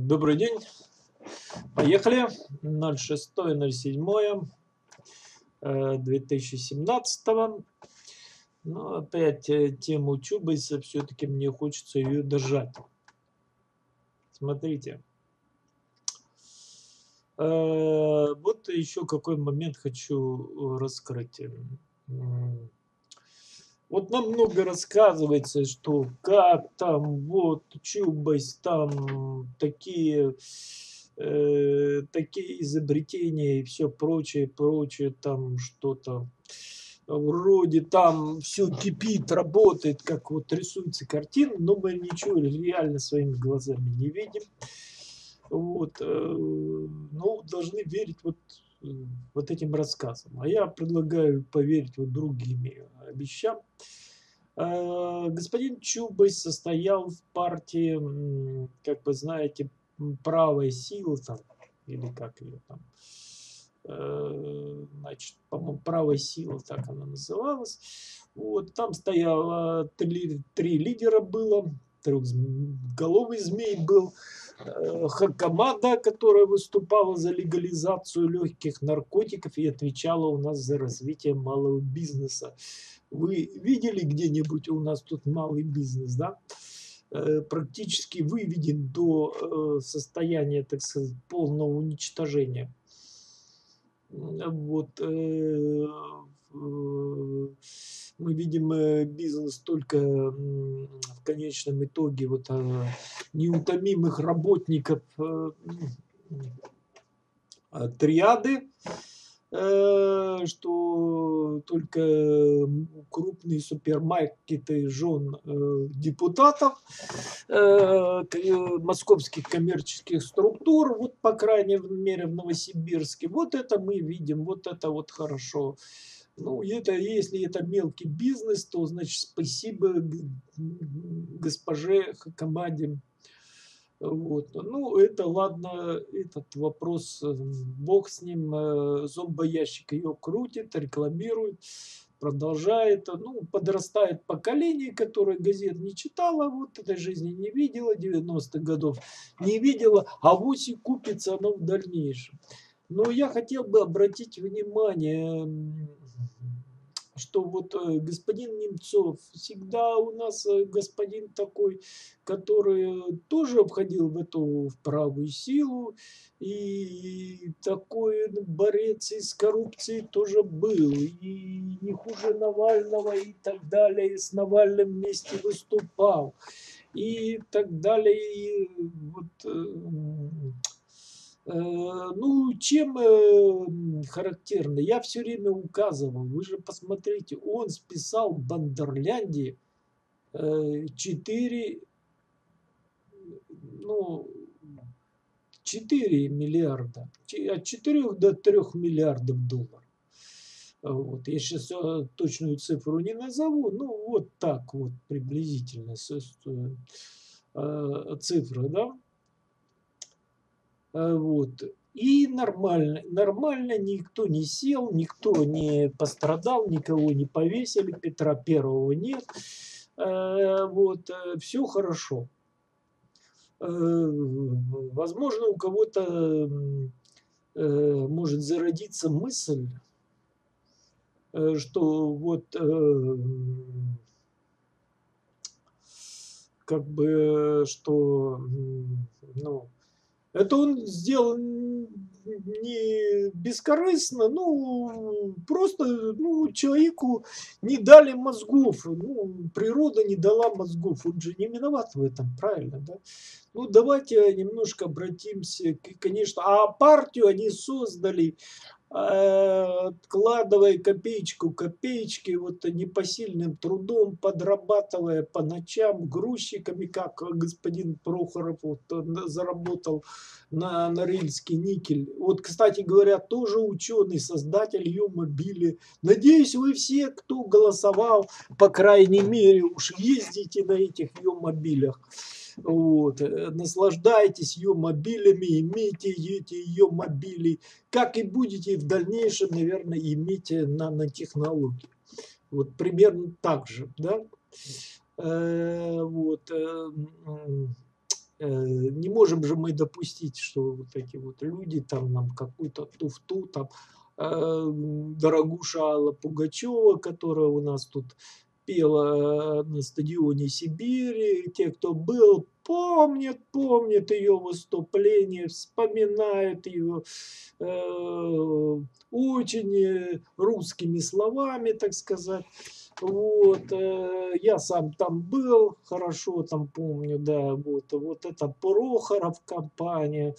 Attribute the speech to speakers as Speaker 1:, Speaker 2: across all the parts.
Speaker 1: Добрый день. Поехали. 06.07.2017. Ну, опять тему Чубайса. Все-таки мне хочется ее дожать. Смотрите. Вот еще какой момент хочу раскрыть. Вот нам много рассказывается, что как там, вот, Чубайс, там такие изобретения и все прочее, прочее, там что-то вроде там все кипит, работает, как вот рисуется картина, но мы ничего реально своими глазами не видим. Вот, ну, должны верить вот этим рассказам. А я предлагаю поверить вот другими вещам. Господин Чубайс состоял в партии, как вы знаете, правой силы, там, или как ее там, значит, по-моему, правой силы, так она называлась. Вот, там стояло три лидера было, трехголовый змей был, Хакамада, которая выступала за легализацию легких наркотиков и отвечала у нас за развитие малого бизнеса. Вы видели где-нибудь у нас тут малый бизнес, да? Практически выведен до состояния, так сказать, полного уничтожения. Вот, мы видим бизнес только в конечном итоге вот неутомимых работников триады, что только крупные супермаркеты жен депутатов, московских коммерческих структур, вот по крайней мере в Новосибирске, вот это мы видим, вот это вот хорошо. Ну, это, если это мелкий бизнес, то, значит, спасибо госпоже Хакамаде. Вот. Ну, это ладно, этот вопрос, бог с ним, зомбоящик ее крутит, рекламирует, продолжает. Ну, подрастает поколение, которое газет не читало, вот этой жизни не видела, 90-х годов не видела, а вось и купится оно в дальнейшем. Но я хотел бы обратить внимание, что вот господин Немцов, всегда у нас господин такой, который тоже входил в правую силу, и такой борец с коррупцией тоже был, и не хуже Навального, и так далее, и с Навальным вместе выступал, и так далее, и вот... Ну, чем характерно? Я все время указывал, вы же посмотрите, он списал Бандерлянде 4, ну, 4 миллиарда, от 4 до 3 миллиардов долларов. Вот. Я сейчас точную цифру не назову, ну, вот так вот приблизительно цифра, да? Вот. И нормально, никто не сел, никто не пострадал, никого не повесили, Петра Первого нет. Вот, все хорошо. Возможно, у кого-то может зародиться мысль, что вот как бы, что, ну, это он сделал не бескорыстно, ну, просто, ну, человеку не дали мозгов, ну, природа не дала мозгов, он же не виноват в этом, правильно, да? Ну, давайте немножко обратимся, конечно, а партию они создали, откладывая копеечку копеечки, вот непосильным трудом, подрабатывая по ночам грузчиками, как господин Прохоров вот, заработал на Норильский никель. Вот, кстати говоря, тоже ученый, создатель Е-мобили. Надеюсь, вы все, кто голосовал, по крайней мере, уж ездите на этих Е-мобилях. Вот. Наслаждайтесь ее мобилями, имейте эти ее мобили, как и будете в дальнейшем, наверное, иметь нанотехнологии. Вот примерно так же, да? Вот. Не можем же мы допустить, что вот эти вот люди там нам какую-то туфту, там, дорогуша Алла Пугачева, которая у нас тут пела на стадионе Сибири. Те, кто был, помнят ее выступление, вспоминают ее очень русскими словами, так сказать. Вот, я сам там был, хорошо там помню, да, вот это Прохоров компания,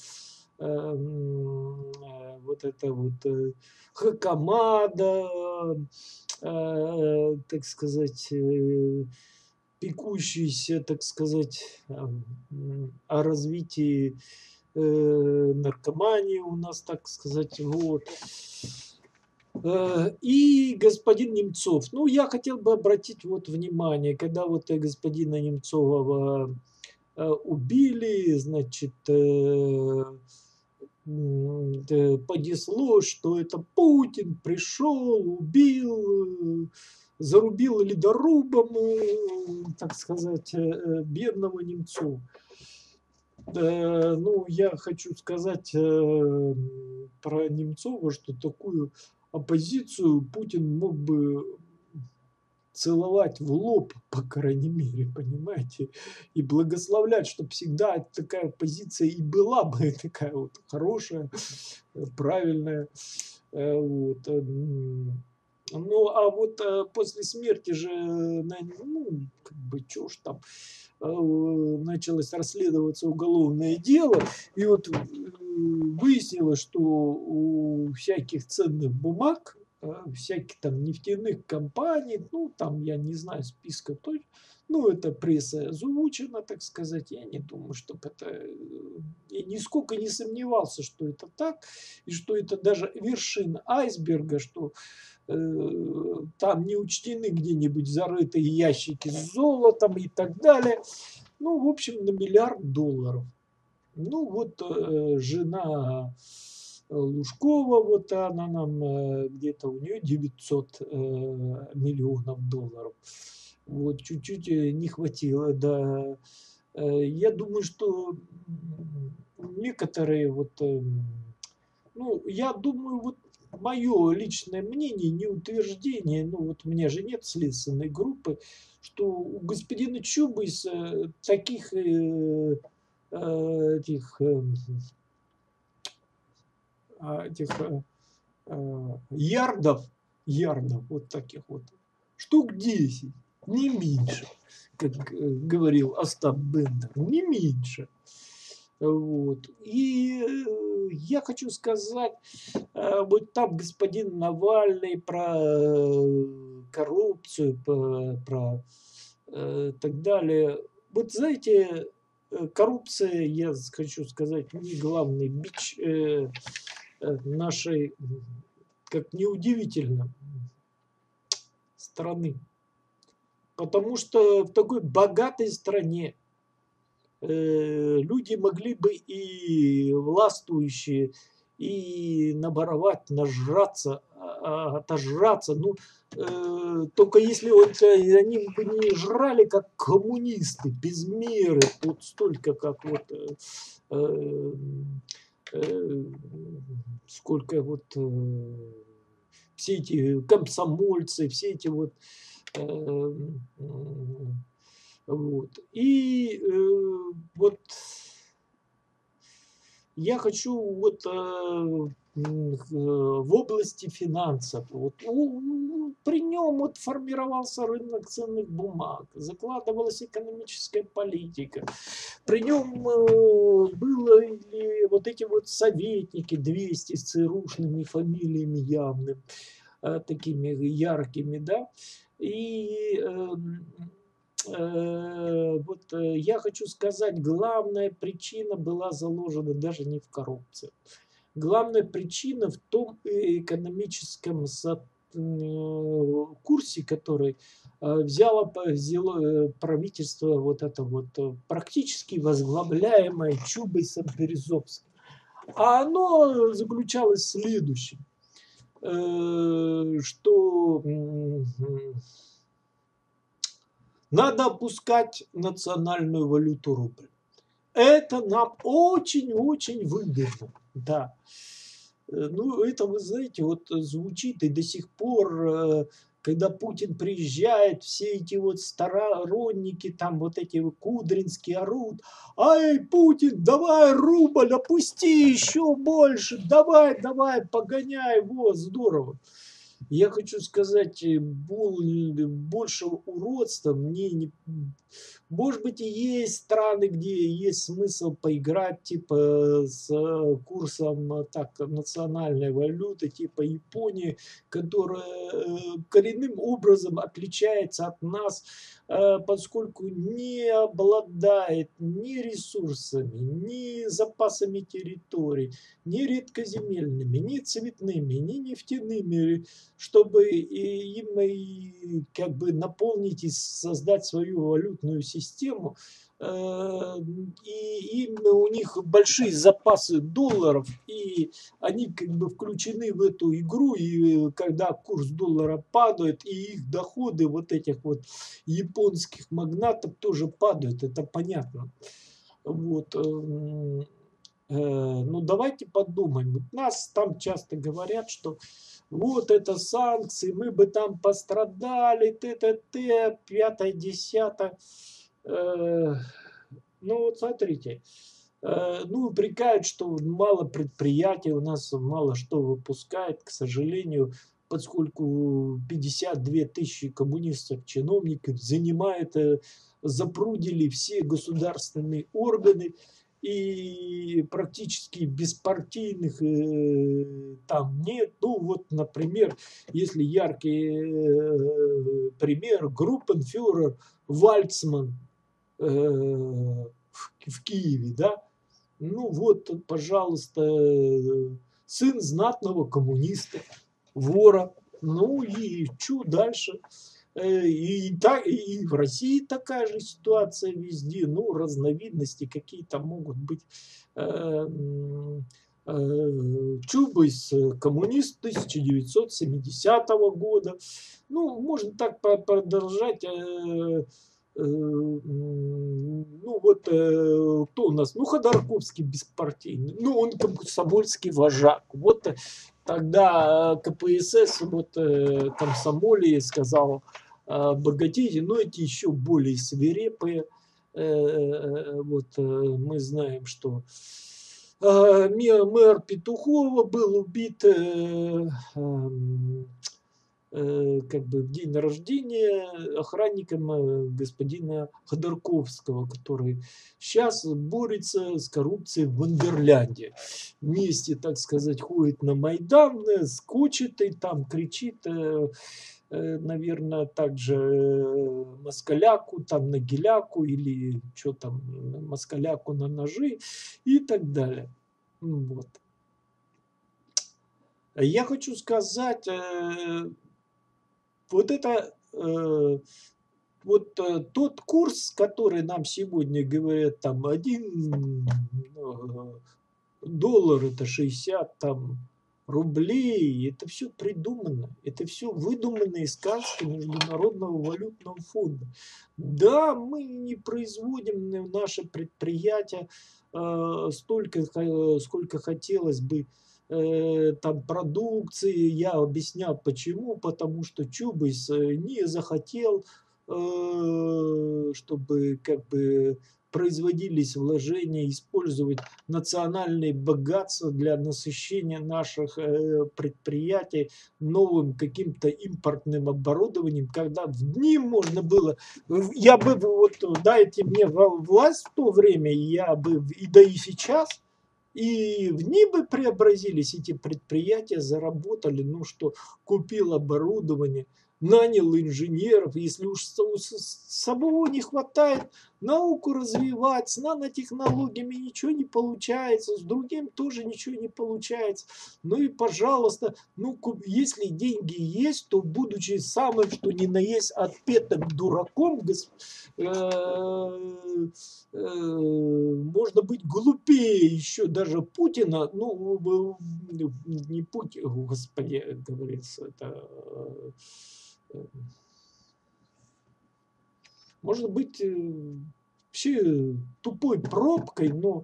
Speaker 1: вот это вот Хакамада, так сказать, пекущийся, так сказать, о развитии наркомании у нас, так сказать, вот. И господин Немцов. Ну, я хотел бы обратить вот внимание, когда вот господина Немцова убили, значит, понеслось, что это Путин пришел, убил, зарубил ледорубом, так сказать, бедного Немцова. Ну, я хочу сказать про Немцова, что такую оппозицию Путин мог бы целовать в лоб, по крайней мере, понимаете, и благословлять, чтобы всегда такая позиция и была бы такая вот хорошая, правильная. Вот. Ну, а вот после смерти же, ну, как бы, чё ж там, началось расследоваться уголовное дело, и вот выяснилось, что у всяких ценных бумаг, всяких там нефтяных компаний, ну, там, я не знаю списка точно, ну, это пресса озвучена, так сказать, я не думаю, чтобы это... Я нисколько не сомневался, что это так, и что это даже вершина айсберга, что там не учтены где-нибудь зарытые ящики с золотом и так далее. Ну, в общем, на $1 миллиард. Ну, вот жена Лужкова, вот она нам где-то у нее 900 миллионов долларов. Вот чуть-чуть не хватило, да. Я думаю, что некоторые вот, ну, я думаю, вот мое личное мнение, не утверждение, ну вот у меня же нет следственной группы, что у господина Чубайса таких этих, ярдов вот таких вот, штук 10, не меньше, как говорил Остап Бендер, не меньше. Вот. И я хочу сказать, вот там господин Навальный про коррупцию, про так далее. Вот знаете, коррупция, я хочу сказать, не главный бич нашей, как неудивительно, страны. Потому что в такой богатой стране люди могли бы и властвующие, и наворовать, нажраться, отожраться. Ну, только если вот они бы не жрали, как коммунисты, без меры, вот столько, как вот сколько вот все эти комсомольцы, все эти вот вот. И вот я хочу вот в области финансов. Вот, при нем вот формировался рынок ценных бумаг, закладывалась экономическая политика. При нем были вот эти вот советники 200 с ЦРУшными фамилиями явными, такими яркими, да. И вот я хочу сказать, главная причина была заложена даже не в коррупции. Главная причина в том экономическом курсе, который взяло правительство вот это вот практически возглавляемое Чубайсом Березовским. А оно заключалось в следующем, что надо опускать национальную валюту рубль. Это нам очень-очень выгодно, да. Ну, это, вы знаете, вот звучит и до сих пор, когда Путин приезжает, все эти вот сторонники, там вот эти вот кудринские орут: "Ай, Путин, давай рубль, опусти еще больше, давай, давай, погоняй, вот, здорово". Я хочу сказать, больше уродства мне не... Может быть, и есть страны, где есть смысл поиграть, типа, с курсом так, национальной валюты, типа Японии, которая коренным образом отличается от нас, поскольку не обладает ни ресурсами, ни запасами территорий, ни редкоземельными, ни цветными, ни нефтяными, чтобы им и как бы наполнить и создать свою валютную систему. И им, у них большие запасы долларов, и они как бы включены в эту игру, и когда курс доллара падает, и их доходы вот этих вот японских магнатов тоже падают, это понятно. Вот. Ну, давайте подумаем. Вот нас там часто говорят, что вот это санкции, мы бы там пострадали, т-т-т, пятое, десятое. Э, Ну, вот смотрите, ну, упрекают, что мало предприятий, у нас мало что выпускает, к сожалению, поскольку 52 тысячи коммунистов, чиновников занимает, запрудили все государственные органы, и практически беспартийных там нет. Ну, вот, например, если яркий пример, группенфюрер Вальцман в Киеве, да, ну вот, пожалуйста, сын знатного коммуниста, вора. Ну и что дальше? И в России такая же ситуация везде. Ну, разновидности какие-то могут быть. Чубайс, коммунист 1970 года. Ну, можно так продолжать. Ну вот, кто у нас? Ну, Ходорковский беспартийный. Ну, он комсомольский вожак. Вот тогда КПСС, вот комсомоле сказал богатейте, но эти еще более свирепые. Вот мы знаем, что мэр Петухова был убит как бы в день рождения охранником господина Ходорковского, который сейчас борется с коррупцией в Вандерлянде. Вместе, так сказать, ходит на Майдан, скочит и там кричит, наверное, также москаляку, там на геляку или что там, москаляку на ножи и так далее. Вот. Я хочу сказать, вот это тот курс, который нам сегодня говорят, там 1 доллар это 60 там рублей, это все придумано, это все выдуманные сказки Международного валютного фонда. Да, мы не производим наши предприятия столько, сколько хотелось бы там продукции. Я объяснял почему, потому что Чубайс не захотел, чтобы как бы производились вложения, использовать национальные богатства для насыщения наших предприятий новым каким-то импортным оборудованием, когда в дни можно было, я бы вот дайте мне власть в то время, я бы, и да и сейчас, и в ней бы преобразились эти предприятия, заработали, ну что, купил оборудование, нанял инженеров, если уж самого не хватает, науку развивать, с нанотехнологиями ничего не получается, с другим тоже ничего не получается. Ну и пожалуйста, ну если деньги есть, то будучи самым, что ни на есть, отпетым дураком, можно быть глупее еще даже Путина, ну, не Путин, господи, говорится, это, может быть, вообще тупой пробкой, но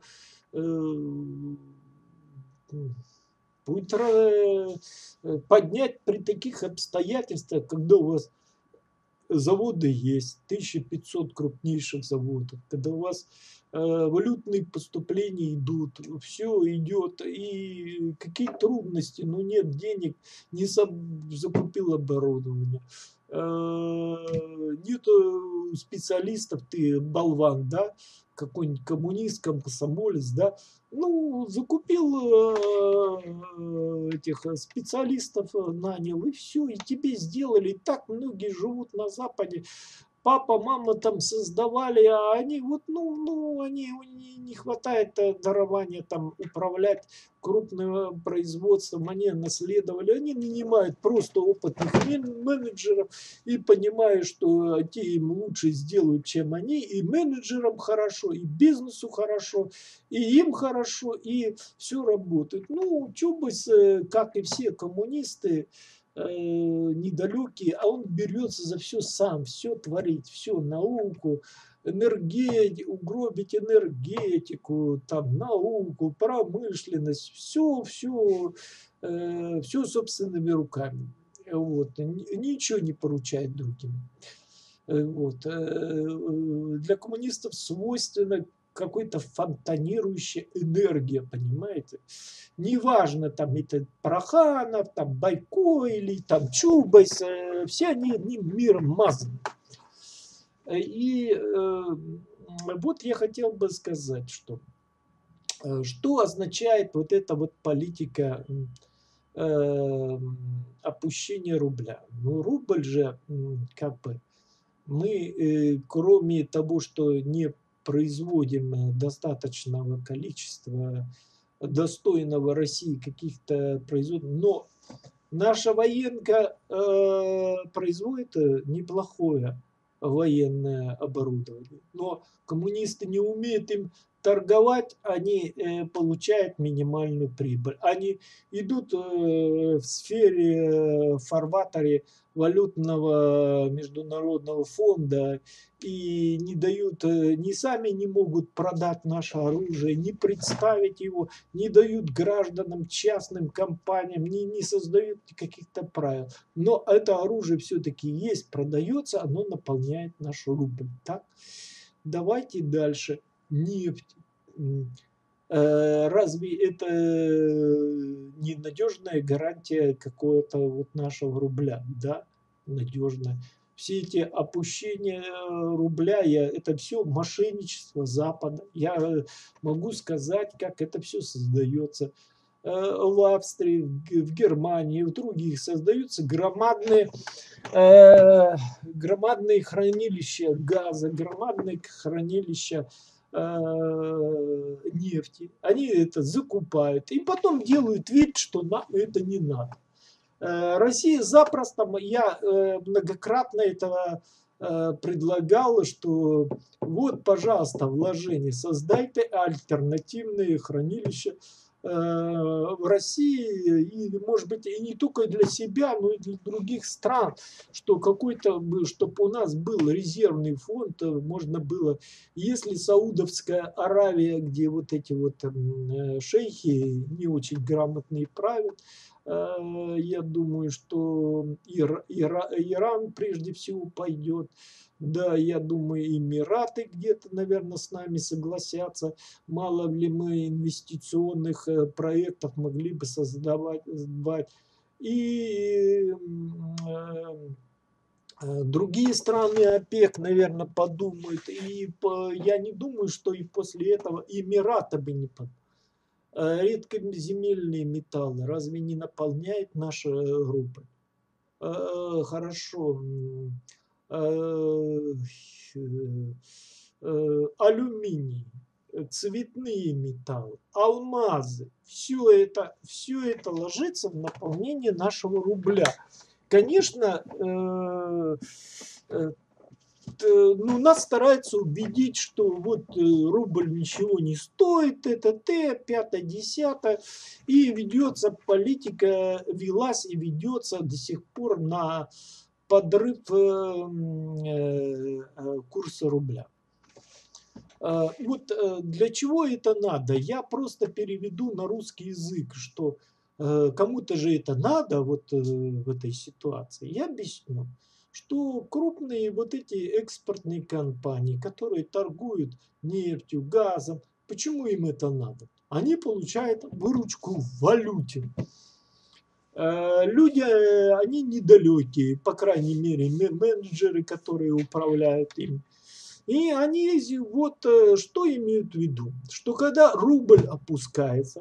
Speaker 1: будет поднять при таких обстоятельствах, когда у вас заводы есть, 1500 крупнейших заводов, когда у вас валютные поступления идут, все идет, и какие трудности, ну нет денег, не закупил оборудование, нет специалистов, ты болван, да, какой-нибудь коммунист, комсомолец, да, ну, закупил этих специалистов, нанял, и все, и тебе сделали. И так многие живут на Западе. Папа, мама там создавали, а они вот, они не хватает дарования там управлять крупным производством, они наследовали, они нанимают просто опытных менеджеров и понимая, что те им лучше сделают, чем они, и менеджерам хорошо, и бизнесу хорошо, и им хорошо, и все работает. Ну, Чубайс, как и все коммунисты, недалекий, а он берется за все сам, все творить, все науку, угробить энергетику, там, науку, промышленность, все собственными руками. Вот. Ничего не поручает другим. Вот. Для коммунистов свойственно какой-то фонтанирующая энергия, понимаете? Неважно, там это Проханов, там Байко или там Чубайс, все они одним миром мазаны. И вот я хотел бы сказать, что означает вот эта вот политика опущения рубля. Ну, рубль же, как бы, мы, кроме того, что не производим достаточного количества достойного России каких-то производств, но наша военка производит неплохое военное оборудование, но коммунисты не умеют им торговать, они получают минимальную прибыль. Они идут в сфере, в фарватере валютного международного фонда и не дают, ни сами не могут продать наше оружие, не представить его, не дают гражданам, частным компаниям, не создают каких-то правил. Но это оружие все-таки есть, продается, оно наполняет наш рубль. Так? Давайте дальше. Нефть. Разве это не надежная гарантия какого-то вот нашего рубля? Да, надежная. Все эти опущения рубля, это все мошенничество Запада. Я могу сказать, как это все создается. В Австрии, в Германии, в других создаются громадные хранилища газа, громадные хранилища нефти. Они это закупают и потом делают вид, что нам это не надо. Россия запросто, я многократно этого предлагала, что вот, пожалуйста, вложения, создайте альтернативные хранилища в России, и, может быть, и не только для себя, но и для других стран, что какой-то, чтобы у нас был резервный фонд, можно было, если Саудовская Аравия, где вот эти вот шейхи не очень грамотные правят, я думаю, что Иран прежде всего пойдет. Да, я думаю, Эмираты где-то, наверное, с нами согласятся. Мало ли мы инвестиционных проектов могли бы создавать. И другие страны ОПЕК, наверное, подумают. И я не думаю, что и после этого Эмираты бы не подумали. Редкоземельные металлы разве не наполняет наша рубль? Хорошо. Алюминий, цветные металлы, алмазы. Все это ложится в наполнение нашего рубля. Конечно, нас стараются убедить, что вот рубль ничего не стоит, это пятое, десятое, и ведется политика, велась и ведется до сих пор на подрыв курса рубля. Вот для чего это надо? Я просто переведу на русский язык, что кому-то же это надо вот в этой ситуации. Я объясню, что крупные вот эти экспортные компании, которые торгуют нефтью, газом, почему им это надо? Они получают выручку в валюте. Люди, они недалекие, по крайней мере, менеджеры, которые управляют им. И они вот что имеют в виду, что когда рубль опускается,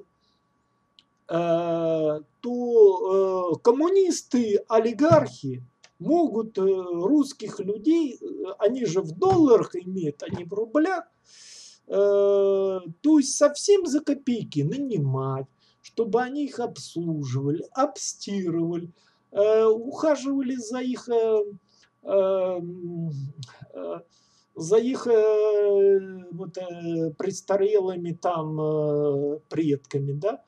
Speaker 1: то коммунисты, олигархи могут русских людей, они же в долларах имеют, а не в рублях, то есть совсем за копейки нанимать, чтобы они их обслуживали, обстирывали, ухаживали э, э, за их вот, престарелыми там предками, да,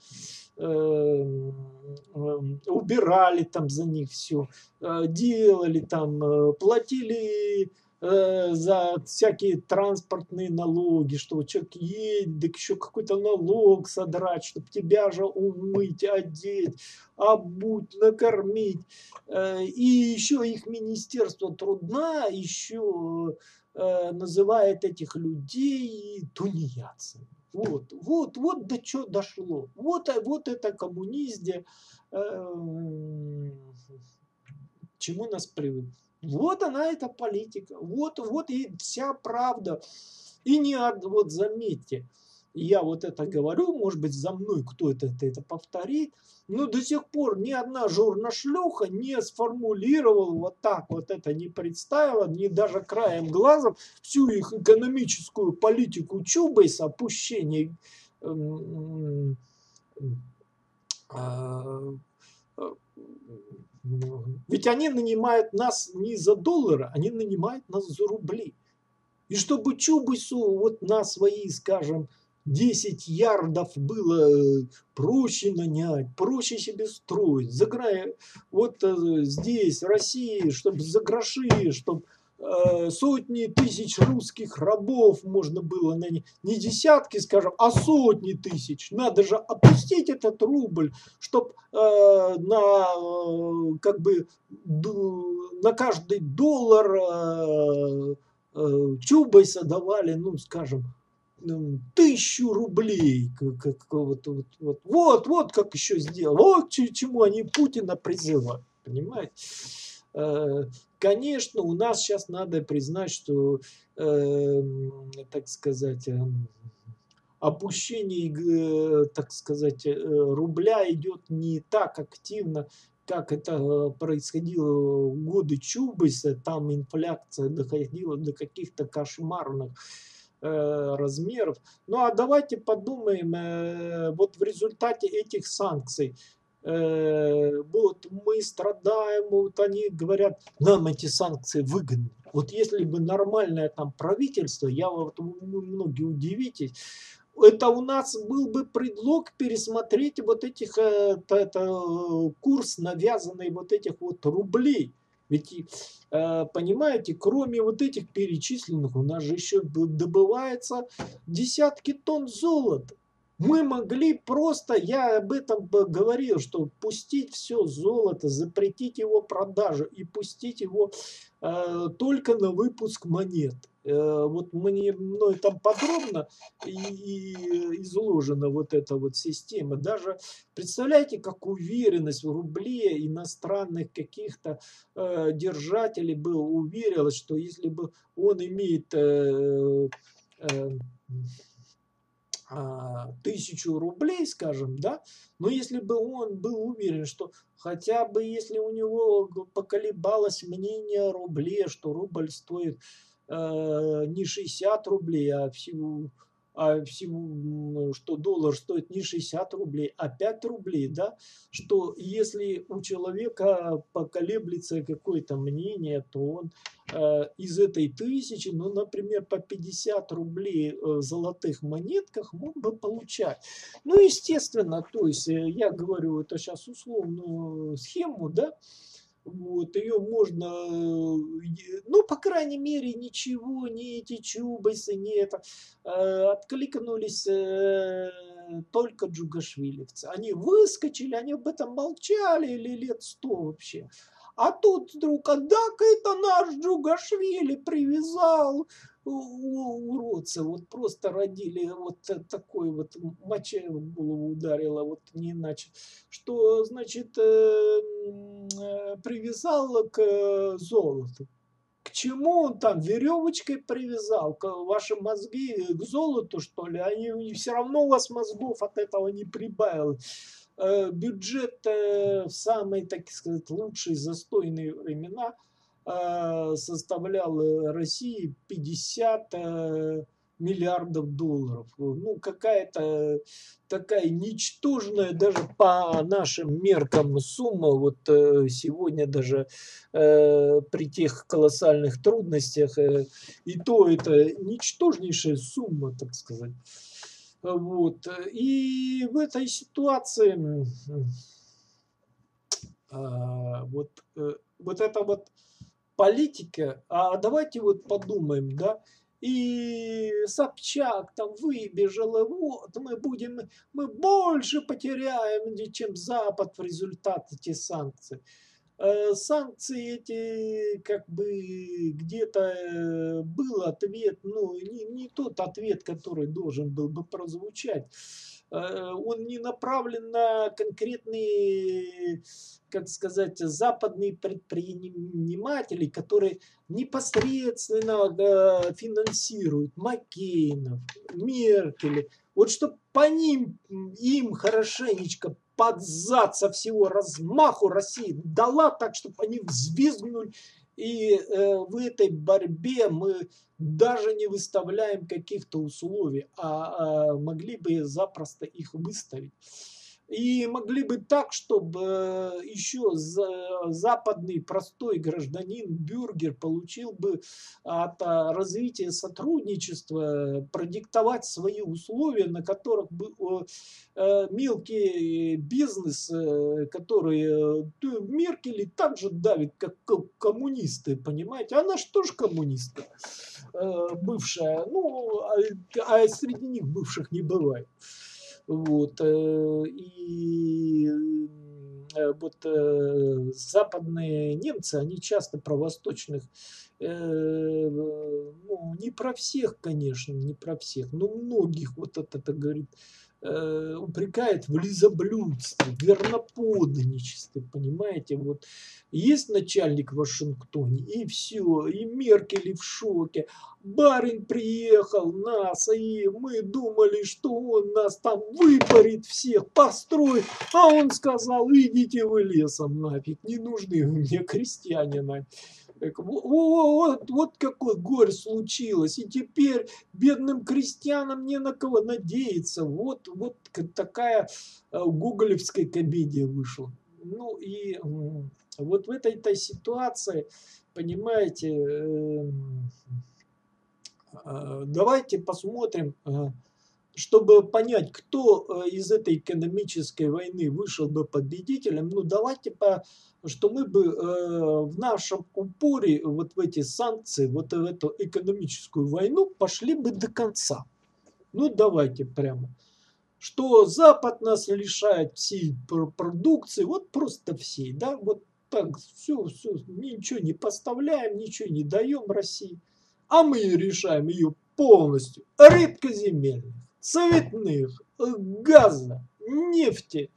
Speaker 1: убирали там за них все, делали там, платили за всякие транспортные налоги, что вот человек едет, так еще какой-то налог содрать, чтобы тебя же умыть, одеть, обуть, накормить. И еще их Министерство труда еще называет этих людей тунеядцами. Вот до чего дошло. Вот это коммунизм, чему нас привык. Вот она, эта политика. Вот и вся правда. И не вот заметьте, я вот это говорю, может быть, за мной кто-то это повторит, но до сих пор ни одна журношлюха не сформулировала вот так вот это, не представила, ни даже краем глаза всю их экономическую политику Чубайса, опущение ведь они нанимают нас не за доллары, они нанимают нас за рубли. И чтобы Чубайсу вот на свои, скажем, 10 ярдов было проще нанять, проще себе строить. Вот здесь, в России, чтобы за гроши, чтобы сотни тысяч русских рабов можно было нанять. Не десятки, скажем, а сотни тысяч. Надо же опустить этот рубль, чтобы как бы, на каждый доллар Чубайса давали, ну, скажем, 1000 рублей. Вот как еще сделать. Вот чему они Путина призывают. Понимаете? Конечно, у нас сейчас надо признать, что, так сказать, опущение, так сказать, рубля идет не так активно, как это происходило в годы Чубайса. Там инфляция доходила до каких-то кошмарных размеров. Ну а давайте подумаем, вот в результате этих санкций, вот мы страдаем, вот они говорят, нам эти санкции выгодны. Вот если бы нормальное там правительство, я вот, многие удивитесь, это у нас был бы предлог пересмотреть вот этих, курс навязанный вот этих вот рублей. Ведь, понимаете, кроме вот этих перечисленных, у нас же еще добывается десятки тонн золота. Мы могли просто, я об этом говорил, что пустить все золото, запретить его продажу и пустить его только на выпуск монет. Вот мной там подробно и изложена вот эта вот система. Даже представляете, как уверенность в рубле иностранных каких-то держателей была уверилась, что если бы он имеет 1000 рублей, скажем, да, но если бы он был уверен, что хотя бы если у него поколебалось мнение о рубле, что рубль стоит не 60 рублей, что доллар стоит не 60 рублей, а 5 рублей, да, что если у человека поколеблется какое-то мнение, то он из этой 1000, ну, например, по 50 рублей в золотых монетках мог бы получать. Ну, естественно, то есть я говорю, это сейчас условную схему, да, Вот, ее можно, ну, по крайней мере, ничего, ни эти чубайсы, ни это, откликнулись только джугашвилевцы. Они выскочили, они об этом молчали или лет 100 вообще. А тут вдруг, так это наш Джугашвили привязал уродцы. Вот просто родили вот такой вот моча в голову ударила, вот не иначе. Что, значит, привязал к золоту. К чему он там веревочкой привязал? Ваши мозги к золоту, что ли? Они все равно у вас мозгов от этого не прибавилось. Бюджет в самые, так сказать, лучшие застойные времена составлял России 50 миллиардов долларов. Ну, какая-то такая ничтожная даже по нашим меркам сумма. Вот сегодня даже при тех колоссальных трудностях, и то это ничтожнейшая сумма, так сказать. Вот. И в этой ситуации вот, вот эта вот политика, а давайте вот подумаем, да, и Собчак там выбежал, вот, мы больше потеряем, чем Запад в результате этих санкций. Санкции эти, как бы, где-то был ответ, ну, не тот ответ, который должен был бы прозвучать. Он не направлен на конкретные, как сказать, западные предприниматели, которые непосредственно финансируют Маккейнов, Меркель. Вот чтобы по ним, им хорошенечко под зад со всего размаху России дала так, чтобы они взвизгнули. И в этой борьбе мы даже не выставляем каких-то условий, а могли бы запросто их выставить. И могли бы так, чтобы еще западный простой гражданин, бюргер, получил бы от развития сотрудничества продиктовать свои условия, на которых бы мелкий бизнес, который Меркель также давит, как коммунисты, понимаете? Она же тоже коммунистка бывшая, ну, а среди них бывших не бывает. Вот, и вот западные немцы, они часто про восточных, ну, не про всех, конечно, не про всех, но многих вот это говорит, упрекает в лизоблюдстве, в верноподданничестве, понимаете, вот есть начальник в Вашингтоне, и все, и Меркель в шоке, барин приехал нас, и мы думали, что он нас там выпарит всех, построит, а он сказал, идите вы лесом нафиг, не нужны вы мне крестьяне нафиг. Вот какое горе случилось, и теперь бедным крестьянам не на кого надеяться. Вот такая гоголевская комедия вышла. Ну и вот в этой ситуации, понимаете, давайте посмотрим, чтобы понять, кто из этой экономической войны вышел бы победителем, ну давайте, что мы бы в нашем упоре вот в эти санкции, вот в эту экономическую войну пошли бы до конца. Ну давайте прямо. Что Запад нас лишает всей продукции, вот просто всей, да, вот так, все, ничего не поставляем, ничего не даем России, а мы решаем ее полностью, редкоземельных, цветных, газа, нефти,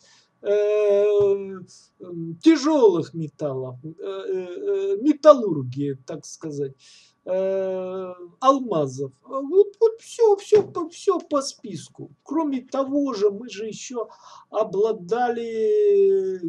Speaker 1: тяжелых металлов, металлургии, так сказать, алмазов. Вот все по списку. Кроме того же, мы же еще обладали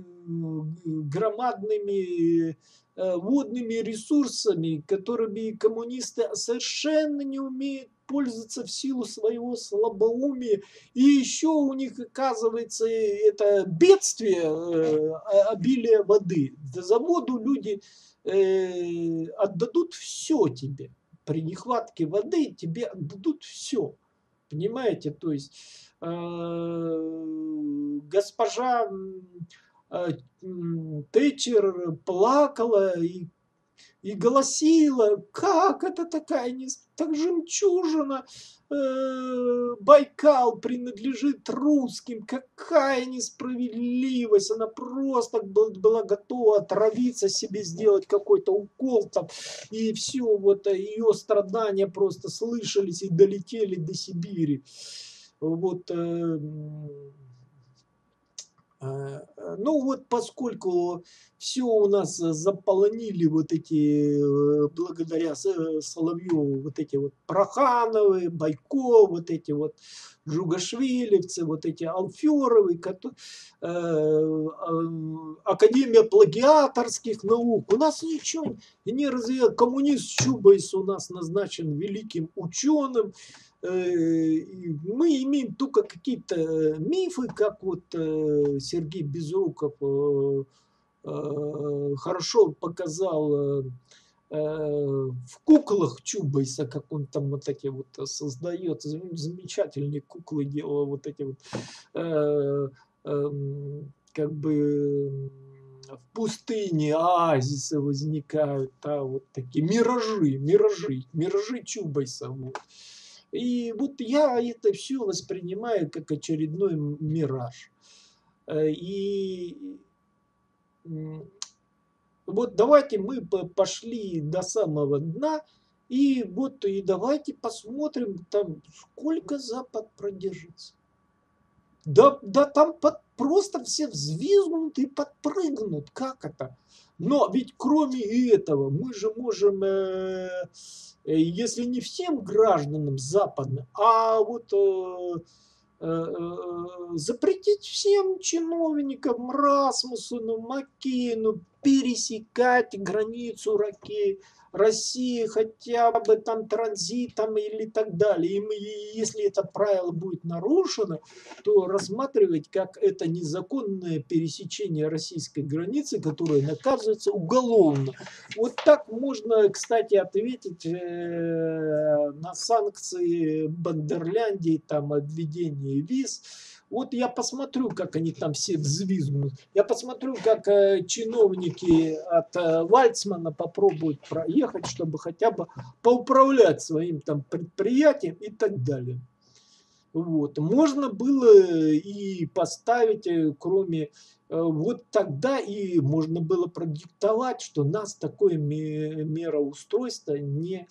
Speaker 1: громадными водными ресурсами, которыми коммунисты совершенно не умеют пользоваться в силу своего слабоумия. И еще у них, оказывается, это бедствие обилия воды. За воду люди отдадут все тебе. При нехватке воды тебе отдадут все. Понимаете? То есть госпожа Тэтчер плакала и голосила, как это такая, так жемчужина, Байкал принадлежит русским, какая несправедливость, она просто была готова отравиться, себе сделать какой-то укол там, и все, вот ее страдания просто слышались и долетели до Сибири. Вот, ну вот поскольку все у нас заполонили вот эти, благодаря Соловьеву, вот эти вот Прохановы, Байко, вот эти вот Джугашвилевцы, вот эти Алферовы, Академия плагиаторских наук. У нас ничего не развивается. Коммунист Чубайс у нас назначен великим ученым. Мы имеем только какие-то мифы, как вот Сергей Безруков хорошо показал в куклах Чубайса, как он там вот эти вот создает, замечательные куклы делал, вот эти вот как бы в пустыне оазисы возникают, да, вот такие миражи Чубайса. Вот. И вот я это все воспринимаю как очередной мираж. И вот давайте мы пошли до самого дна, и вот и давайте посмотрим, там, сколько Запад продержится. Да там просто все взвизгнут и подпрыгнут. Как это? Но ведь кроме этого мы же можем, если не всем гражданам западным, а вот запретить всем чиновникам Расмуссену, Маккейну пересекать границу России хотя бы там транзитом или так далее. И если это правило будет нарушено, то рассматривать как это незаконное пересечение российской границы, которое наказывается уголовно. Вот так можно, кстати, ответить на санкции Бандерляндии, там, обведение виз. Вот я посмотрю, как они там все взвизгнут. Я посмотрю, как чиновники от Вальцмана попробуют проехать, чтобы хотя бы поуправлять своим там предприятием и так далее. Вот. Можно было и поставить, кроме вот тогда и можно было продиктовать, что нас такое мироустройство не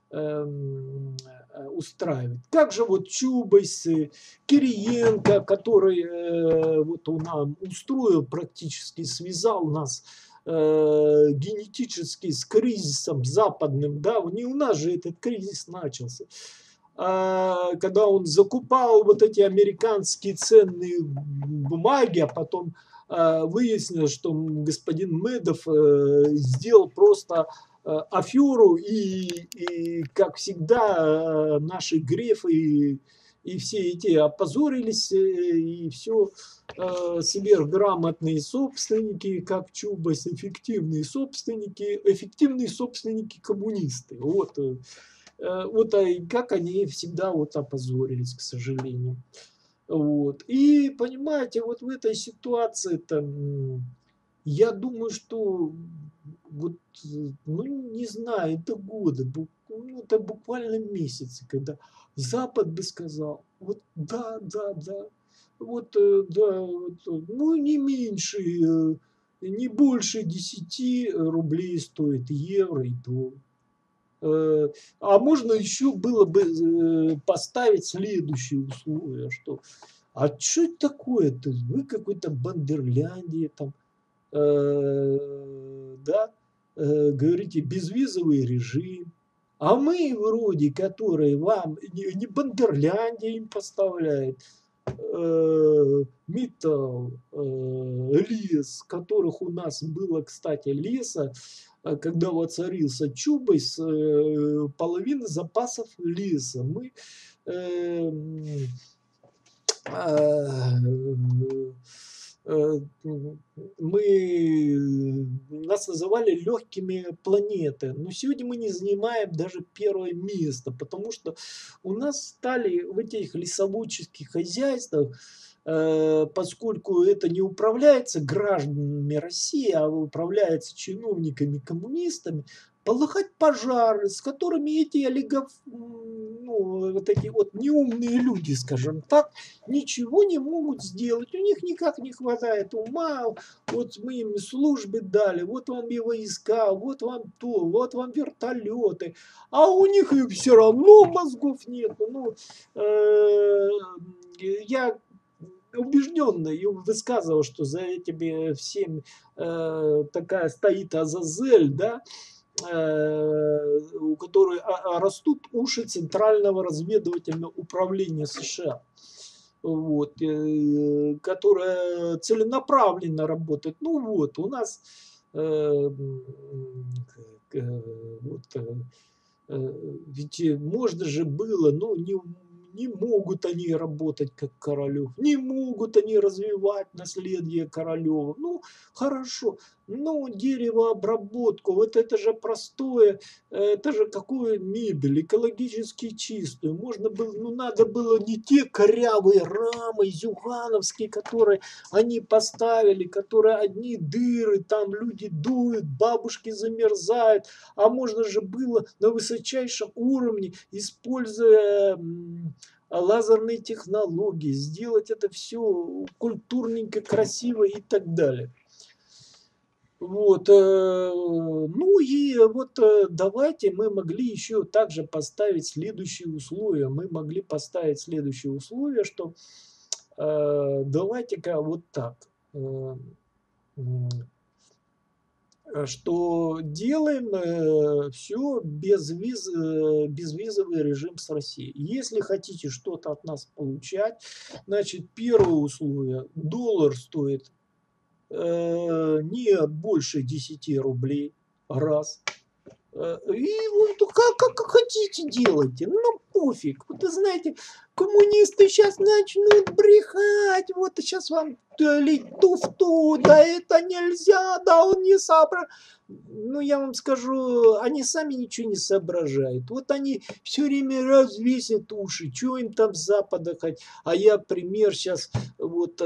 Speaker 1: устраивает. Как же вот Чубайсы, Кириенко, который вот он нам устроил, практически связал нас генетически с кризисом западным, да, не у нас же этот кризис начался. Когда он закупал вот эти американские ценные бумаги, а потом выяснилось, что господин Медов сделал просто аферу, и как всегда, наши Грефы и все эти опозорились, и все сверхграмотные собственники, как Чубайс, эффективные собственники коммунисты. Вот, вот как они всегда вот опозорились, к сожалению. Вот. И понимаете, вот в этой ситуации там, я думаю, что вот, ну не знаю, это годы, ну, это буквально месяцы, когда Запад бы сказал, вот да, вот да, вот, ну не меньше, не больше 10 рублей стоит евро и доллар. А можно еще было бы поставить следующие условия, что а что это такое-то? Вы какой-то Бандерляндия там, да, говорите, безвизовый режим. А мы вроде, которые вам не Бандерляндия им поставляет, металл, лес, которых у нас было, кстати, леса, когда воцарился Чубайс, половина запасов леса. Мы нас называли легкими планеты. Но сегодня мы не занимаем даже первое место, потому что у нас стали в этих лесоводческих хозяйствах, поскольку это не управляется гражданами России, а управляется чиновниками-коммунистами, полыхать пожары, с которыми эти ну, вот эти вот неумные люди, скажем так, ничего не могут сделать. У них никак не хватает ума. Вот мы им службы дали, вот вам и войска, вот вам то, вот вам вертолеты. А у них и все равно мозгов нет. Ну, я убежденно и высказывал, что за этими всеми такая стоит Азазель, да, у которой растут уши Центрального разведывательного управления США, вот, которая целенаправленно работает. Ну вот, у нас вот, ведь можно же было, ну, не могут они работать как Королев, не могут они развивать наследие Королева. Ну, хорошо, ну, деревообработку, вот это же простое, это же какую мебель, экологически чистую. Можно было, ну, надо было не те корявые рамы зюгановские, которые они поставили, которые одни дыры, там люди дуют, бабушки замерзают, а можно же было на высочайшем уровне, используя лазерные технологии, сделать это все культурненько, красиво и так далее. Вот, ну и вот давайте мы могли еще также поставить следующие условия. Мы могли поставить следующие условия, что давайте-ка вот так, что делаем все безвизовый режим с Россией. Если хотите что-то от нас получать, значит, первое условие, доллар стоит не больше 10 рублей, раз. И вот как хотите делайте, ну пофиг. Вот вы знаете, коммунисты сейчас начнут брехать, вот сейчас вам лить туфту, да это нельзя, да он не соображает. Ну, я вам скажу, они сами ничего не соображают. Вот они все время развесят уши, что им там с Запада хоть. А я пример сейчас, вот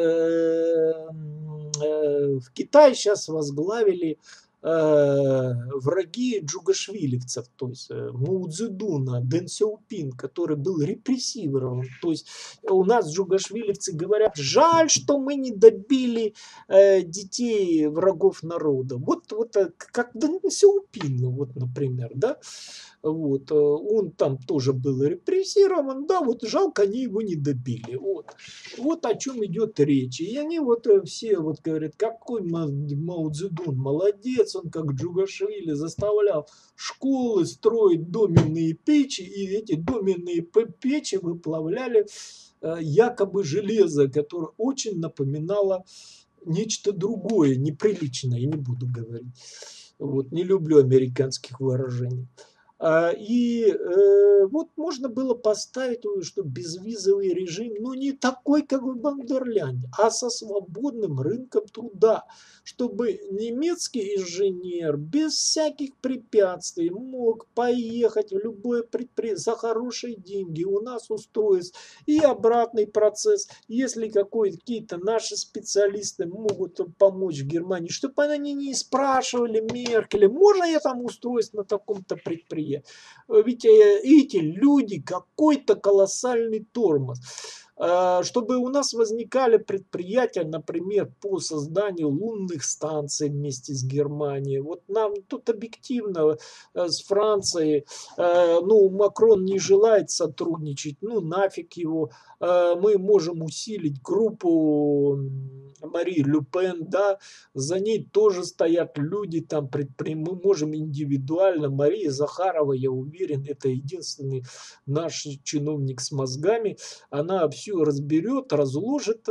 Speaker 1: в Китае сейчас возглавили враги джугашвилевцев, то есть Мао Цзэдуна, Дэн Сяопин, который был репрессирован. То есть у нас джугашвилевцы говорят, жаль, что мы не добили детей врагов народа. Вот как Дэн Сяопин, вот, например, да, вот, он там тоже был репрессирован, да, вот жалко, они его не добили. Вот о чем идет речь. И они вот все вот говорят, какой Мао Цзэдун молодец, он как Джугашвили заставлял школы строить доменные печи, и эти доменные печи выплавляли якобы железо, которое очень напоминало нечто другое, неприличное, я не буду говорить. Вот, не люблю американских выражений. И вот можно было поставить, что безвизовый режим, ну не такой, как в Бандерлянде, а со свободным рынком труда, чтобы немецкий инженер без всяких препятствий мог поехать в любое предприятие за хорошие деньги, у нас устроиться. И обратный процесс, если какие-то наши специалисты могут помочь в Германии, чтобы они не спрашивали Меркеля, можно я там устроиться на таком-то предприятии. Ведь эти люди какой-то колоссальный тормоз. Чтобы у нас возникали предприятия, например, по созданию лунных станций вместе с Германией. Вот нам тут объективно с Францией, ну, Макрон не желает сотрудничать, ну, нафиг его. Мы можем усилить группу Мари Ле Пен, да, за ней тоже стоят люди, там мы можем индивидуально. Мария Захарова, я уверен, это единственный наш чиновник с мозгами, она все разберет, разложит,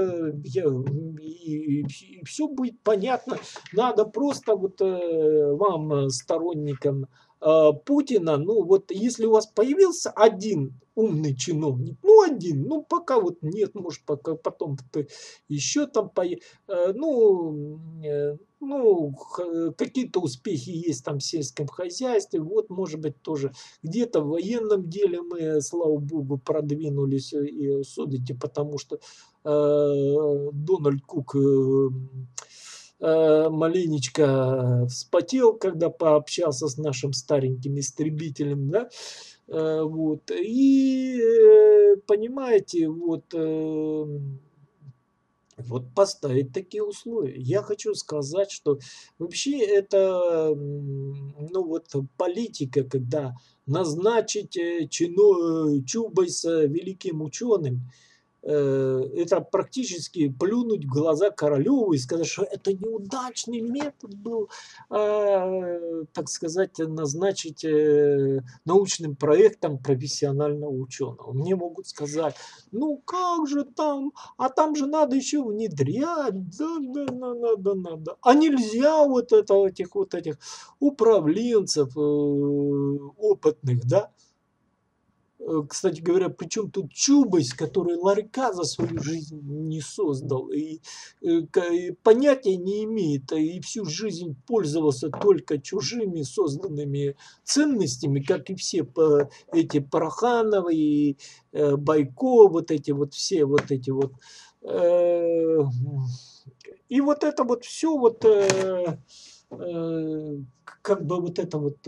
Speaker 1: и все будет понятно. Надо просто вот вам, сторонникам Путина, ну вот если у вас появился один умный чиновник, ну один, ну пока вот нет, может пока потом еще там, какие-то успехи есть там в сельском хозяйстве, вот может быть тоже где-то в военном деле мы, слава богу, продвинулись, и судите, потому что Дональд Кук маленечко вспотел, когда пообщался с нашим стареньким истребителем, да, вот, и понимаете, вот поставить такие условия. Я хочу сказать, что вообще это, ну вот политика, когда назначить Чубайса великим ученым, это практически плюнуть в глаза Королеву и сказать, что это неудачный метод был, так сказать, назначить научным проектом профессионального ученого. Мне могут сказать, ну как же там, а там же надо еще внедрять, надо. А нельзя вот это, этих управленцев опытных, да, кстати говоря, причем тут Чубайс, который ларька за свою жизнь не создал и понятия не имеет, и всю жизнь пользовался только чужими созданными ценностями, как и все эти Порохановы и Байко, вот эти вот все вот эти вот. И вот это вот все вот как бы вот это вот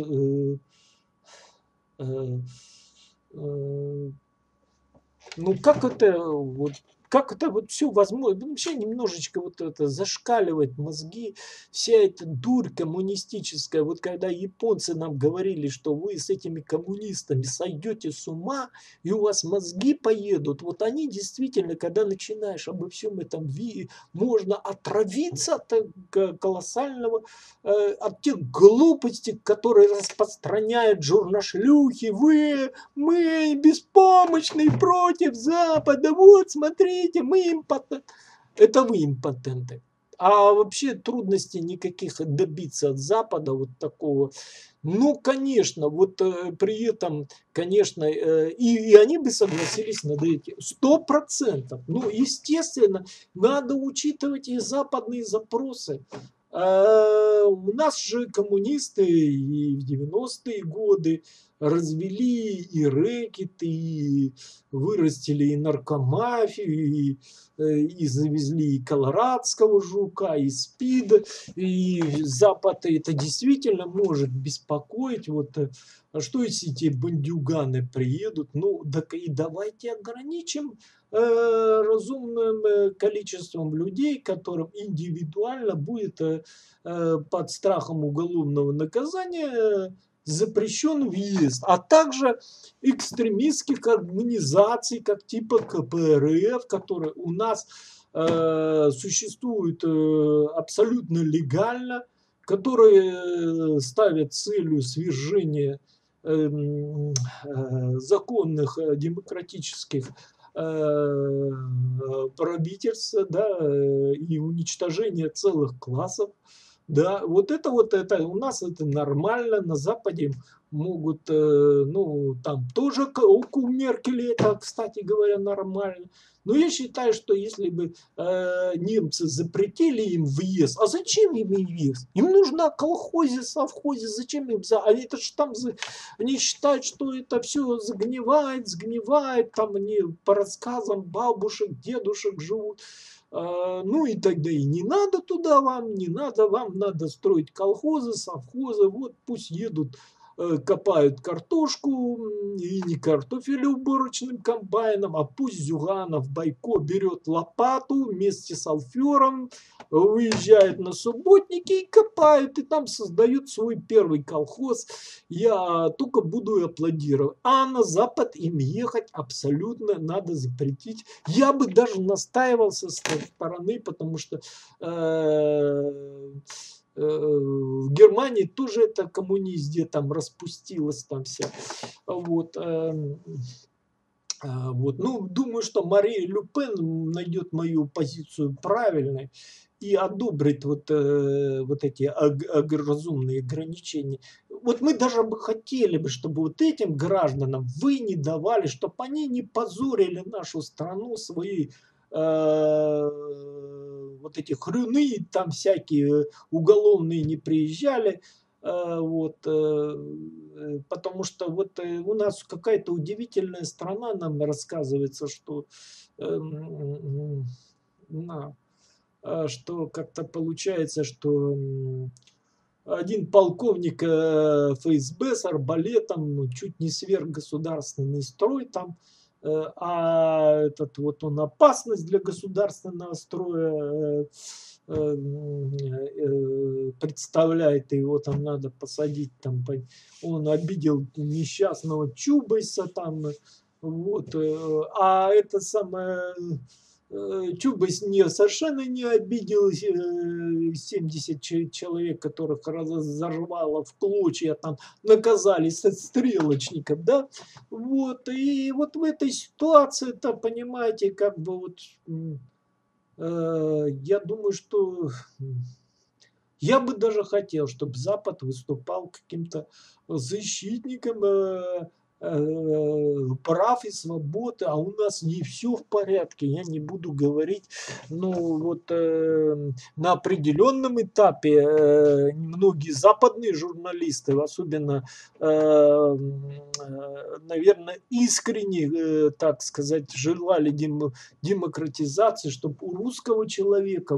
Speaker 1: ну как это вот все возможно, вообще немножечко вот это зашкаливает мозги, вся эта дурь коммунистическая. Вот когда японцы нам говорили, что вы с этими коммунистами сойдете с ума, и у вас мозги поедут, вот они действительно, когда начинаешь обо всем этом можно отравиться от колоссального, от тех глупостей, которые распространяют журношлюхи. Мы беспомощные против Запада. Вот, смотрите, мы импотенты. Это вы импотенты. А вообще трудностей никаких добиться от Запада вот такого. Ну, конечно, вот при этом, конечно, и они бы согласились над этим. 100%. Ну, естественно, надо учитывать и западные запросы. У нас же коммунисты и в 90-е годы развели и рэкет, и вырастили и наркомафию, и завезли и колорадского жука, и СПИД, и Запад это действительно может беспокоить. Вот, а что если эти бандюганы приедут? Ну, так и давайте ограничим разумным количеством людей, которым индивидуально будет под страхом уголовного наказания запрещен въезд, а также экстремистских организаций, как типа КПРФ, которые у нас существуют абсолютно легально, которые ставят целью свержения законных демократических правительств, да, и уничтожение целых классов. Да, вот это у нас это нормально, на Западе могут, ну, там тоже у Меркеля это, кстати говоря, нормально. Но я считаю, что если бы немцы запретили им въезд, а зачем им въезд? Им нужно колхозе, совхозе, зачем им они это ж там, они считают, что это все сгнивает, там они по рассказам бабушек, дедушек живут. Ну и тогда и не надо туда вам, не надо, вам надо строить колхозы, совхозы, вот пусть едут, копают картошку, и не картофель уборочным комбайном, а пусть Зюганов, Байко берет лопату вместе с алфером, выезжает на субботники и копают, и там создают свой первый колхоз. Я только буду аплодировать. А на Запад им ехать абсолютно надо запретить. Я бы даже настаивал со стороны, потому что в Германии тоже это коммунизм там распустилась там вся. Вот. Вот. Ну, думаю, что Мария Ле Пен найдет мою позицию правильной и одобрит вот эти разумные ограничения. вот мы даже бы хотели бы, чтобы вот этим гражданам вы не давали, чтобы они не позорили нашу страну, свои вот эти хрюны, там всякие уголовные не приезжали, вот, потому что вот у нас какая-то удивительная страна, нам рассказывается, что, на, что как-то получается, что один полковник ФСБ с арбалетом чуть не сверг государственный строй там, а этот вот он опасность для государственного строя представляет, и его там надо посадить, там, он обидел несчастного Чубайса там, вот, а это самое Чубайс совершенно не обидел 70 человек, которых разорвало в клочья, там наказали стрелочников, да, вот, и вот в этой ситуации-то, понимаете, как бы вот, я думаю, что я бы даже хотел, чтобы Запад выступал каким-то защитником прав и свободы, а у нас не все в порядке. Я не буду говорить, ну вот на определенном этапе многие западные журналисты, особенно, наверное, искренне, так сказать, желали демократизации, чтобы у русского человека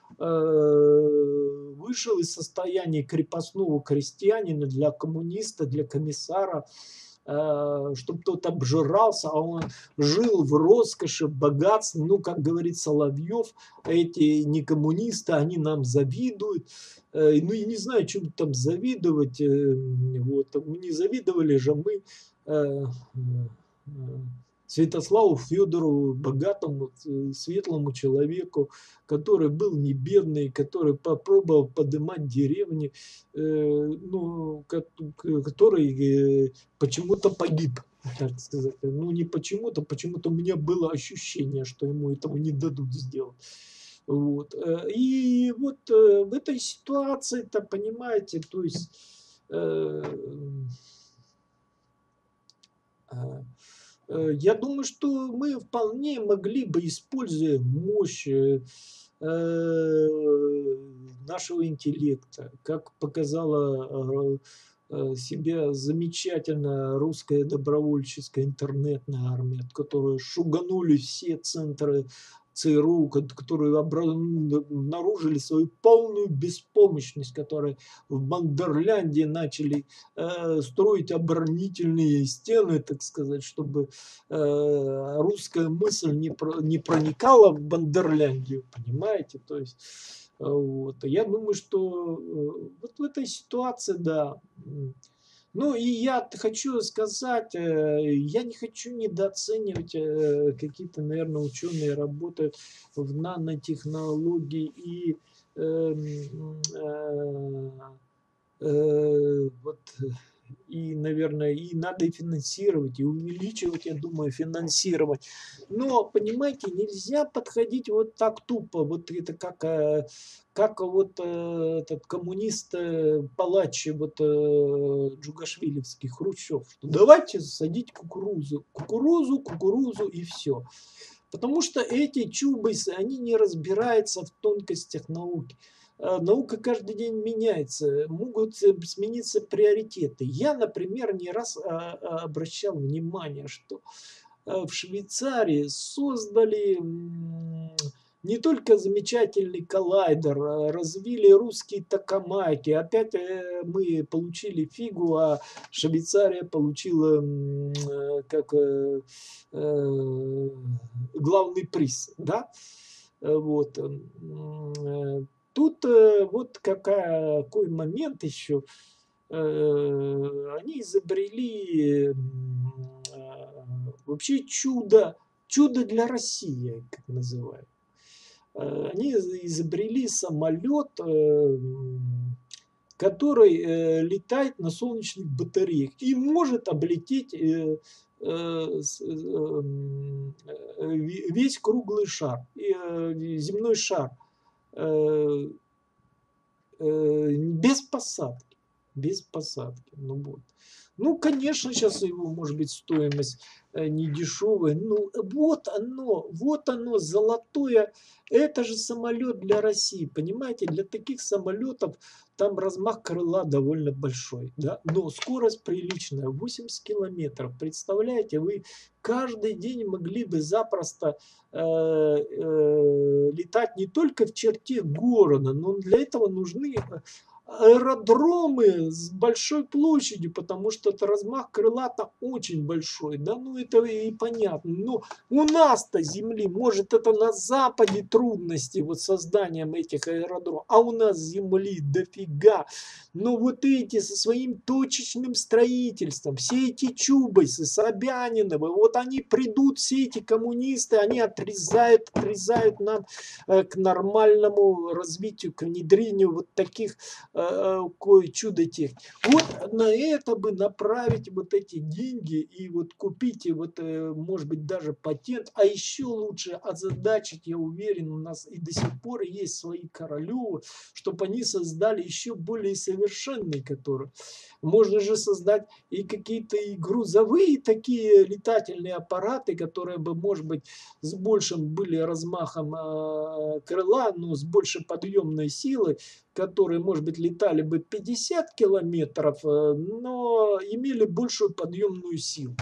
Speaker 1: вышел из состояния крепостного крестьянина для коммуниста, для комиссара, чтобы тот обжирался, а он жил в роскоши, в богатстве. Ну, как говорит Соловьев, эти не коммунисты, они нам завидуют. Ну, и не знаю, чем там завидовать. Вот. Не завидовали же мы Святославу Федорову, богатому, светлому человеку, который был не бедный, который попробовал поднимать деревни, ну, который почему-то погиб, так сказать. Ну, не почему-то, почему-то у меня было ощущение, что ему этого не дадут сделать. Вот. И вот в этой ситуации-то, понимаете, то есть я думаю, что мы вполне могли бы, используя мощь нашего интеллекта, как показала себя замечательно русская добровольческая интернетная армия, которая шуганули все центры ЦРУ, которые обнаружили свою полную беспомощность, которые в Бандерлянде начали строить оборонительные стены, так сказать, чтобы русская мысль не проникала в Бандерляндию, понимаете? То есть, вот. Я думаю, что вот в этой ситуации, да. Ну и я хочу сказать, я не хочу недооценивать какие-то, наверное, ученые работают в нанотехнологии и вот и, наверное, и надо и финансировать, и увеличивать, я думаю, финансировать. Но, понимаете, нельзя подходить вот так тупо. Вот это как вот этот коммунист, палач вот, Джугашвилевский, Хрущев. Что давайте садить кукурузу, кукурузу, кукурузу и все. Потому что эти чубайсы, они не разбираются в тонкостях науки. Наука каждый день меняется, могут смениться приоритеты. Я, например, не раз обращал внимание, что в Швейцарии создали не только замечательный коллайдер, развили русские токамаки. Опять мы получили фигу, а Швейцария получила как главный приз. Да? Вот. Тут вот какой момент еще. Они изобрели вообще чудо для России, как называют. Они изобрели самолет, который летает на солнечных батареях и может облететь весь круглый шар, земной шар без посадки. без посадки. Ну вот. Ну, конечно, сейчас его, может быть, стоимость не дешевая. Ну, вот оно, золотое. Это же самолет для России, понимаете? Для таких самолетов там размах крыла довольно большой, да? Но скорость приличная, 80 километров. Представляете, вы каждый день могли бы запросто летать не только в черте города, но для этого нужны аэродромы с большой площадью, потому что это размах крыла-то очень большой, да, ну это и понятно. Но у нас-то земли, может это на Западе трудности вот с созданием этих аэродромов, а у нас земли дофига. Но вот эти со своим точечным строительством, все эти Чубайсы, Собяниновы, вот они придут, все эти коммунисты, они отрезают нам к нормальному развитию, к внедрению вот таких чудо техники. Вот на это бы направить вот эти деньги и вот купить, и вот, может быть, даже патент, а еще лучше озадачить, я уверен, у нас и до сих пор есть свои Королевы, чтобы они создали еще более совершенные, которые. Можно же создать и какие-то и грузовые такие летательные аппараты, которые бы, может быть, с большим были размахом крыла, но с большей подъемной силой, которые, может быть, летали бы 50 километров, но имели большую подъемную силу.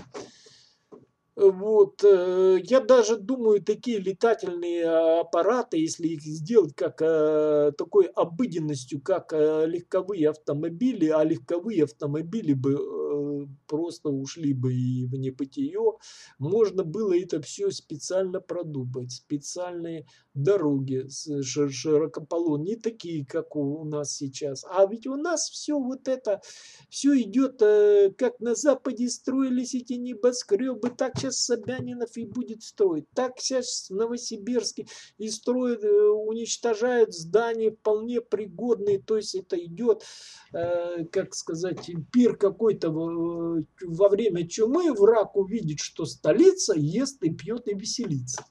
Speaker 1: Вот, я даже думаю, такие летательные аппараты, если их сделать как такой обыденностью, как легковые автомобили, а легковые автомобили бы просто ушли бы и в небытие, можно было это все специально продумать, специальные дороги широкополосные, не такие, как у нас сейчас. А ведь у нас все вот это, все идет, как на Западе строились эти небоскребы, так сейчас Собянинов и будет строить. Так сейчас в Новосибирске и строят, уничтожают здания вполне пригодные. То есть это идет, как сказать, пир какой-то во время чумы. Враг увидит, что столица, ест и пьет и веселится.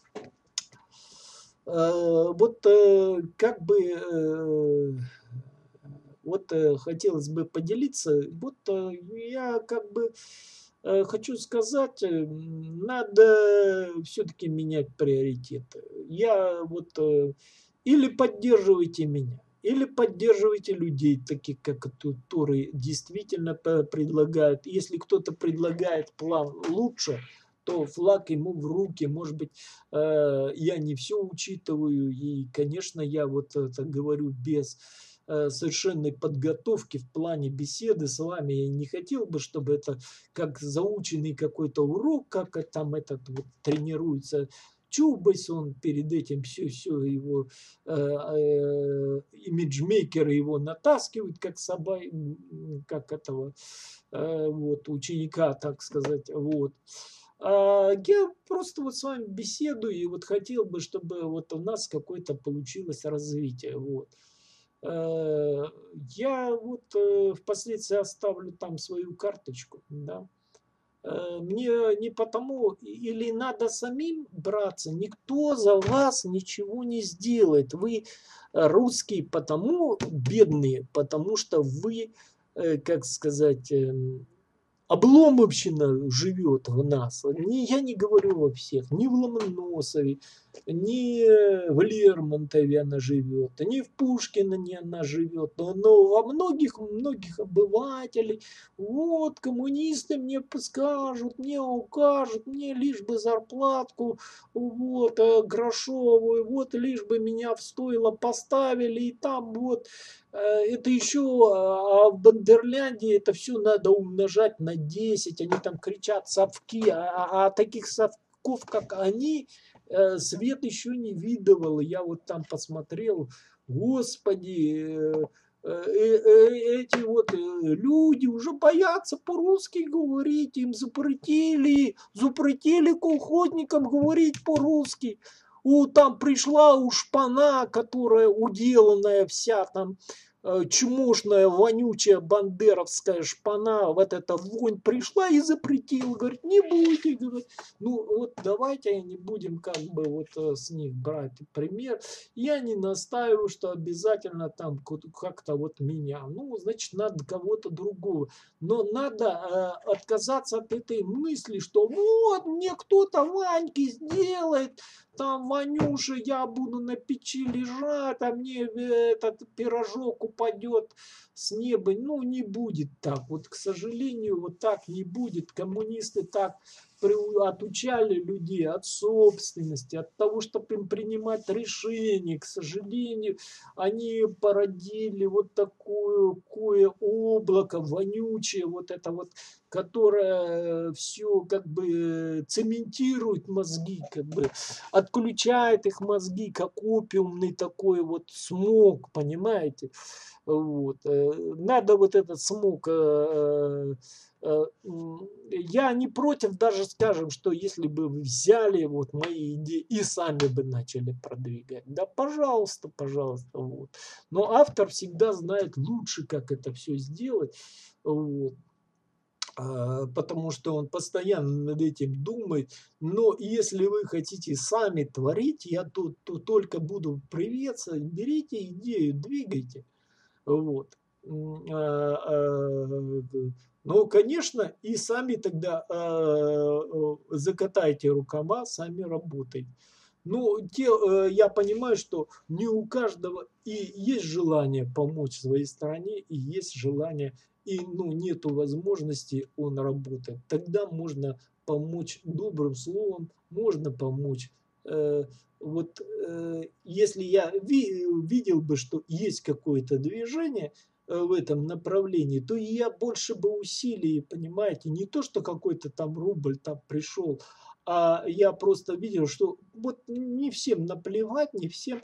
Speaker 1: Вот как бы вот хотелось бы поделиться. Вот я как бы хочу сказать, надо все-таки менять приоритеты. Я вот или поддерживайте меня, или поддерживайте людей, таких как которые действительно предлагают. Если кто-то предлагает план лучше, то флаг ему в руки. Может быть, я не все учитываю, и, конечно, я вот это говорю без совершенной подготовки в плане беседы с вами. Я не хотел бы, чтобы это как заученный какой-то урок, как там этот вот тренируется Чубайс, он перед этим все его имиджмейкеры его натаскивают, как как этого вот ученика, так сказать, вот. Я просто вот с вами беседую и вот хотел бы, чтобы вот у нас какое-то получилось развитие, вот. Я вот впоследствии оставлю там свою карточку, да. Мне не потому, или надо самим браться, никто за вас ничего не сделает. Вы русские потому бедные, потому что вы, как сказать, Обломовщина живет в нас. Я не говорю во всех, ни в Ломоносове, ни в Лермонтове она живет, ни в Пушкине она живет, но во многих обывателей, вот, коммунисты мне подскажут, мне укажут, мне лишь бы зарплатку, вот, грошовую, вот, лишь бы меня в стойло поставили, и там вот, это еще, а в Бандерлянде это все надо умножать на 10, они там кричат совки, а таких совков, как они, свет еще не видывал. Я вот там посмотрел, господи, эти вот люди уже боятся по-русски говорить, им запретили колхозникам говорить по-русски. Там пришла у шпана, которая уделанная вся там, чмошная, вонючая бандеровская шпана, вот эта вонь пришла и запретила, говорит, не будете, говорит. Ну вот давайте не будем как бы вот с них брать пример. Я не настаиваю, что обязательно там как-то вот меня. Ну, значит, надо кого-то другого. Но надо отказаться от этой мысли, что вот мне кто-то Ваньки сделает, там, Ванюша, я буду на печи лежать, а мне этот пирожок упадет с неба. Ну, не будет так. Вот, к сожалению, вот так не будет. Коммунисты так отучали людей от собственности, от того, чтобы им принимать решения. К сожалению, они породили вот такое облако вонючее, вот это вот, которое все как бы цементирует мозги, как бы отключает их мозги, как опиумный такой вот смог, понимаете? Вот. Надо вот этот смог. Я не против даже, скажем, что если бы вы взяли вот мои идеи и сами бы начали продвигать. Да, пожалуйста, пожалуйста. Вот. Но автор всегда знает лучше, как это все сделать. Вот. Потому что он постоянно над этим думает. Но если вы хотите сами творить, я тут только буду приветствовать. Берите идею, двигайте. Вот. Ну, конечно, и сами тогда закатайте рукава, сами работайте. Ну, я понимаю, что не у каждого и есть желание помочь своей стране, и есть желание, и ну, нету возможности, он работает. Тогда можно помочь добрым словом, можно помочь. Вот если я видел бы, что есть какое-то движение в этом направлении, то я больше бы усилий, понимаете, не то, что какой-то там рубль там пришел, а я просто видел, что вот не всем наплевать, не всем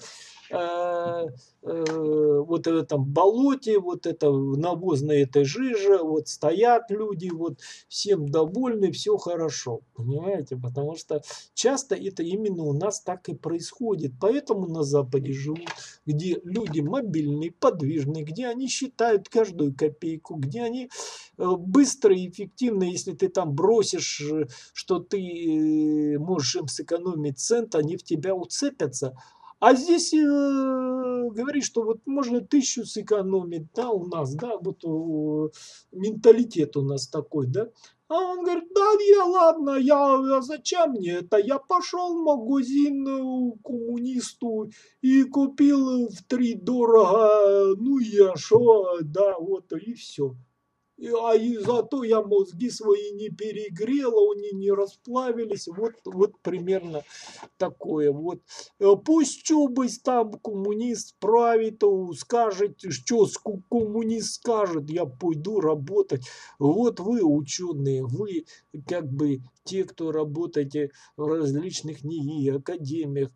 Speaker 1: вот в этом болоте, вот это навозной этой жиже, вот стоят люди, вот всем довольны, все хорошо, понимаете, потому что часто это именно у нас так и происходит, поэтому на Западе живут, где люди мобильные, подвижные, где они считают каждую копейку, где они быстро и эффективно, если ты там бросишь, что ты можешь им сэкономить цент, они в тебя уцепятся. А здесь говорит, что вот можно 1000 сэкономить, да, у нас, да, вот менталитет у нас такой, да. А он говорит, да, ладно, зачем мне это? Я пошел в магазин коммунисту и купил в 3 дорого, ну я шо, да, вот и все. И зато я мозги свои не перегрел, они не расплавились. Вот примерно такое. Вот. Пусть Чубайс там коммунист правит, скажет, что коммунист скажет, я пойду работать. Вот вы ученые, вы как бы те, кто работаете в различных НИИ, академиях,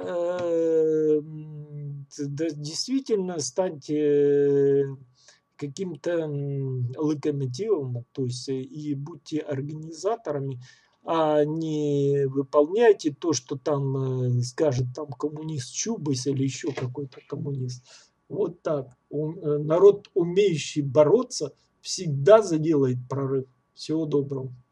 Speaker 1: действительно станьте каким-то локомотивом, то есть и будьте организаторами, а не выполняйте то, что там скажет там коммунист Чубайс или еще какой-то коммунист. Вот так. Народ, умеющий бороться, всегда заделает прорыв. Всего доброго.